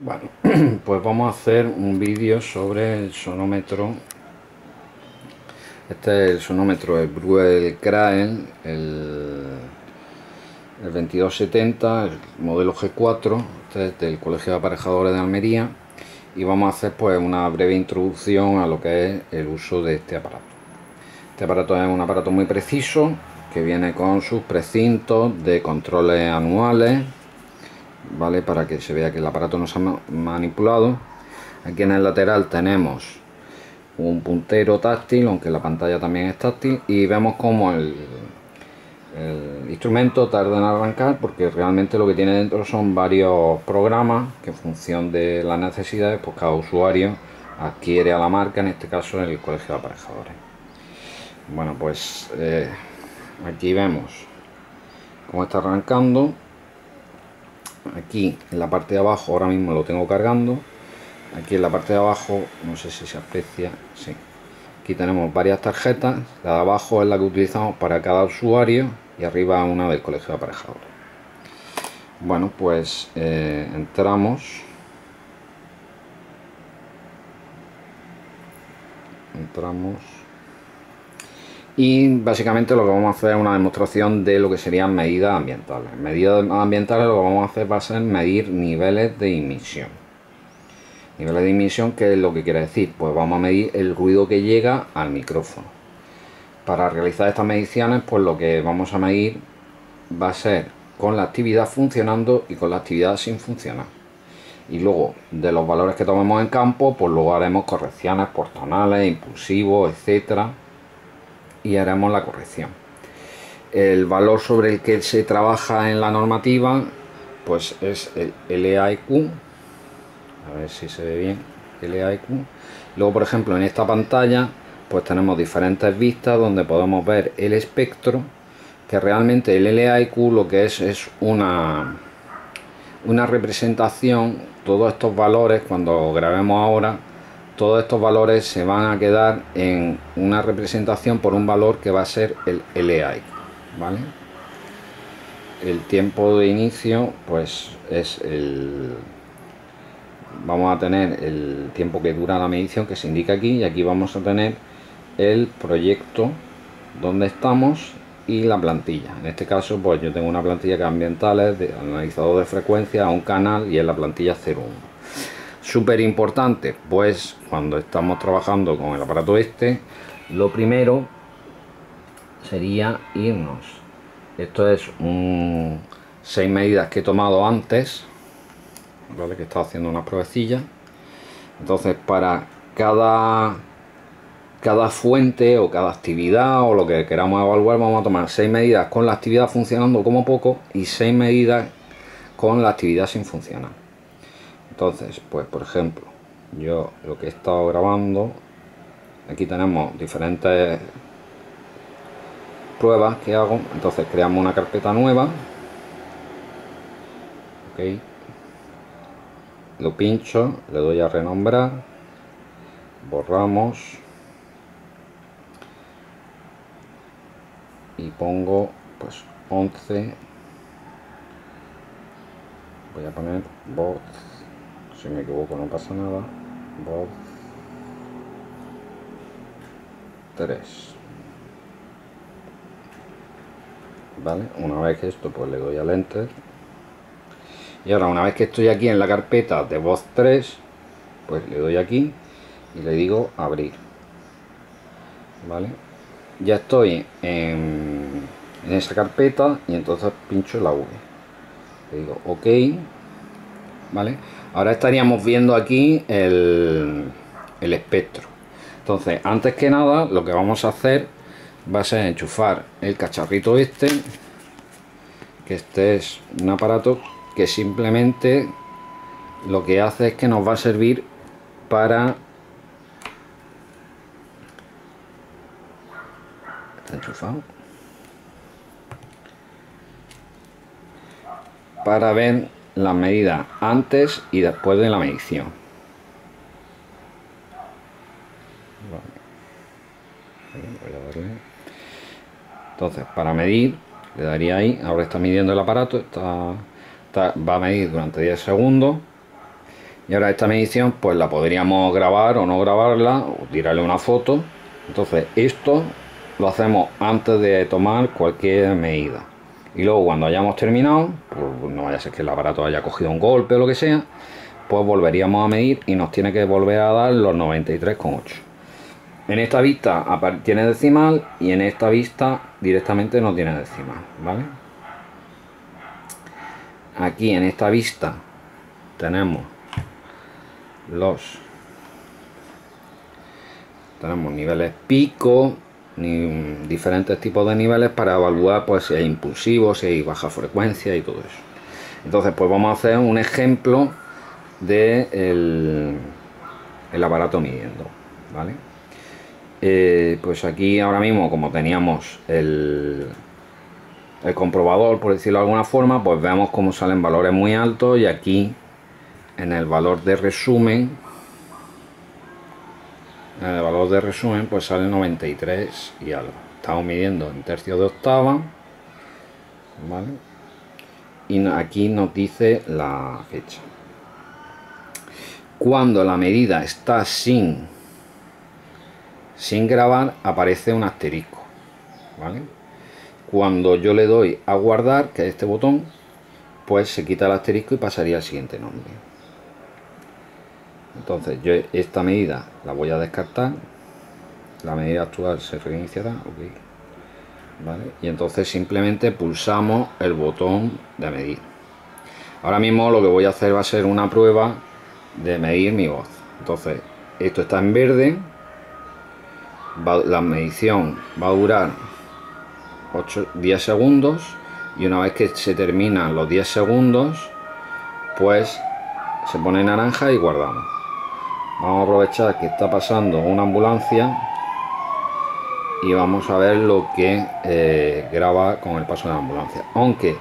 Bueno, pues vamos a hacer un vídeo sobre el sonómetro. Este es el sonómetro, el Bruel Krael, el 2270, el modelo G4. Este es del Colegio de Aparejadores de Almería. Y vamos a hacer pues una breve introducción a lo que es el uso de este aparato. Este aparato es un aparato muy preciso, que viene con sus precintos de controles anuales, ¿vale? Para que se vea que el aparato no se ha manipulado. Aquí en el lateral tenemos un puntero táctil, aunque la pantalla también es táctil, y vemos como el instrumento tarda en arrancar, porque realmente lo que tiene dentro son varios programas que en función de las necesidades, pues cada usuario adquiere a la marca, en este caso el Colegio de Aparejadores. Bueno, pues aquí vemos cómo está arrancando. Aquí en la parte de abajo ahora mismo lo tengo cargando. Aquí en la parte de abajo, no sé si se aprecia, sí. Aquí tenemos varias tarjetas. La de abajo es la que utilizamos para cada usuario y arriba una del Colegio de Aparejadores. Bueno, pues entramos y básicamente lo que vamos a hacer es una demostración de lo que serían medidas ambientales. Medidas ambientales, lo que vamos a hacer va a ser medir niveles de emisión. Niveles de emisión, ¿qué es lo que quiere decir? Pues vamos a medir el ruido que llega al micrófono. Para realizar estas mediciones, pues lo que vamos a medir va a ser con la actividad funcionando y con la actividad sin funcionar. Y luego, de los valores que tomemos en campo, pues luego haremos correcciones por tonales, impulsivos, etcétera, y haremos la corrección. El valor sobre el que se trabaja en la normativa, pues es el LAEQ. A ver si se ve bien, LAEQ. Luego, por ejemplo, en esta pantalla pues tenemos diferentes vistas donde podemos ver el espectro, que realmente el LAEQ lo que es una representación. Todos estos valores, cuando grabemos ahora, todos estos valores se van a quedar en una representación por un valor que va a ser el LAEQ, ¿vale? El tiempo de inicio pues es vamos a tener el tiempo que dura la medición, que se indica aquí, y aquí vamos a tener el proyecto donde estamos y la plantilla. En este caso pues yo tengo una plantilla que es ambientales, de analizador de frecuencia, a un canal, y es la plantilla 01. Súper importante, pues cuando estamos trabajando con el aparato este, lo primero sería irnos. Esto es 6 medidas que he tomado antes, ¿vale? Que estaba haciendo una pruebecilla. Entonces, para cada fuente o cada actividad o lo que queramos evaluar, vamos a tomar 6 medidas con la actividad funcionando como poco y 6 medidas con la actividad sin funcionar. Entonces, pues por ejemplo, yo lo que he estado grabando, aquí tenemos diferentes pruebas que hago. Entonces creamos una carpeta nueva, ok, lo pincho, le doy a renombrar, borramos y pongo pues 11. Voy a poner voz, si me equivoco no pasa nada, voz 3, vale. Una vez que esto, pues le doy al enter, y ahora una vez que estoy aquí en la carpeta de voz 3, pues le doy aquí y le digo abrir, vale. Ya estoy en esa carpeta y entonces pincho la V, le digo ok, vale. Ahora estaríamos viendo aquí el espectro. Entonces, antes que nada, lo que vamos a hacer va a ser enchufar el cacharrito este, que este es un aparato que simplemente lo que hace es que nos va a servir para... ¿Está enchufado? Para ver las medidas antes y después de la medición. Voy a darle. Entonces, para medir, le daría ahí. Ahora está midiendo el aparato, va a medir durante 10 segundos. Y ahora esta medición pues la podríamos grabar o no grabarla, o tirarle una foto. Entonces esto lo hacemos antes de tomar cualquier medida. Y luego cuando hayamos terminado, pues no vaya a ser que el aparato haya cogido un golpe o lo que sea, pues volveríamos a medir y nos tiene que volver a dar los 93,8. En esta vista tiene decimal y en esta vista directamente no tiene decimal, ¿vale? Aquí en esta vista tenemos niveles pico, diferentes tipos de niveles para evaluar pues si hay impulsivos, si hay baja frecuencia y todo eso. Entonces pues vamos a hacer un ejemplo de el aparato midiendo, ¿vale? Pues aquí ahora mismo, como teníamos el comprobador, por decirlo de alguna forma, pues vemos cómo salen valores muy altos, y aquí en el valor de resumen, pues sale 93 y algo. Estamos midiendo en tercios de octava, ¿vale? Y aquí nos dice la fecha. Cuando la medida está sin grabar, aparece un asterisco, ¿vale? Cuando yo le doy a guardar, que es este botón, pues se quita el asterisco y pasaría al siguiente nombre. Entonces yo esta medida la voy a descartar, la medida actual se reiniciará, okay. ¿Vale? Y entonces simplemente pulsamos el botón de medir. Ahora mismo lo que voy a hacer va a ser una prueba de medir mi voz. Entonces esto está en verde, la medición va a durar 10 segundos, y una vez que se terminan los 10 segundos pues se pone naranja y guardamos. Vamos a aprovechar que está pasando una ambulancia y vamos a ver lo que graba con el paso de la ambulancia. Aunque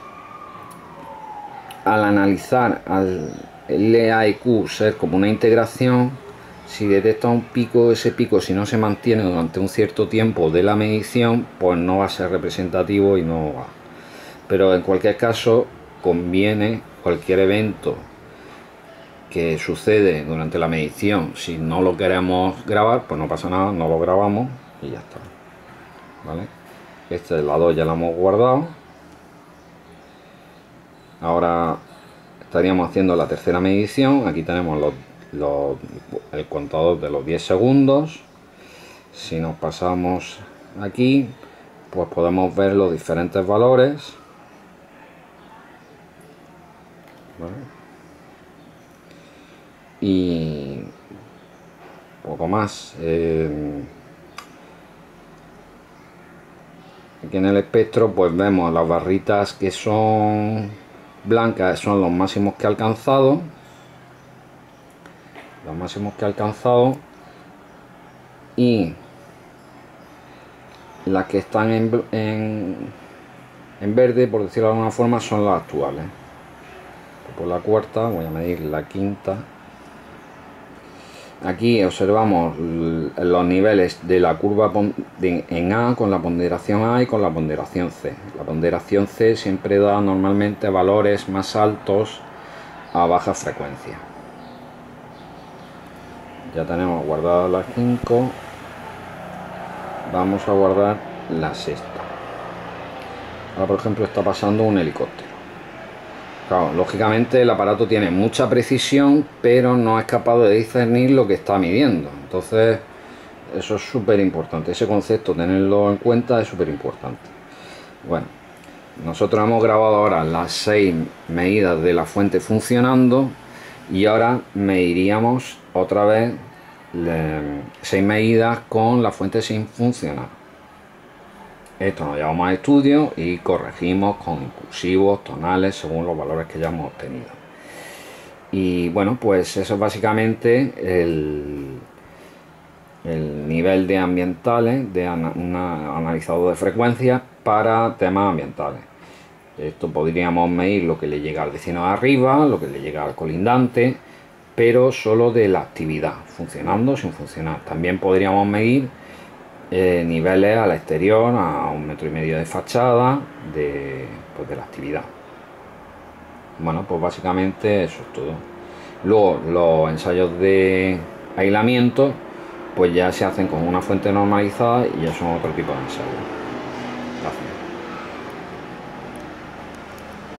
al analizar al LAEQ ser como una integración, si detecta un pico, ese pico, si no se mantiene durante un cierto tiempo de la medición, pues no va a ser representativo y no va. Pero en cualquier caso conviene cualquier evento que sucede durante la medición, si no lo queremos grabar, pues no pasa nada, no lo grabamos y ya está, ¿vale? Este es la 2, ya la hemos guardado. Ahora estaríamos haciendo la tercera medición. Aquí tenemos el contador de los 10 segundos. Si nos pasamos aquí, pues podemos ver los diferentes valores, ¿vale? Y poco más. Aquí en el espectro pues vemos las barritas que son blancas, son los máximos que ha alcanzado, y las que están en verde, por decirlo de alguna forma, son las actuales. Por la cuarta voy a medir la quinta. Aquí observamos los niveles de la curva en A, con la ponderación A y con la ponderación C. La ponderación C siempre da normalmente valores más altos a baja frecuencia. Ya tenemos guardadas las 5. Vamos a guardar la sexta. Ahora, por ejemplo, está pasando un helicóptero. Claro, lógicamente el aparato tiene mucha precisión, pero no es capaz de discernir lo que está midiendo. Entonces, eso es súper importante. Ese concepto, tenerlo en cuenta, es súper importante. Bueno, nosotros hemos grabado ahora las 6 medidas de la fuente funcionando, y ahora mediríamos otra vez 6 medidas con la fuente sin funcionar. Esto nos llevamos a estudio y corregimos con impulsivos, tonales, según los valores que ya hemos obtenido. Y bueno, pues eso es básicamente el nivel de ambientales, de un analizador de frecuencias para temas ambientales. Esto podríamos medir lo que le llega al vecino de arriba, lo que le llega al colindante, pero solo de la actividad, funcionando o sin funcionar. También podríamos medir niveles al exterior, a 1,5 metros de fachada, de la actividad. Bueno, pues básicamente eso es todo. Luego los ensayos de aislamiento pues ya se hacen con una fuente normalizada y ya son otro tipo de ensayos. Gracias.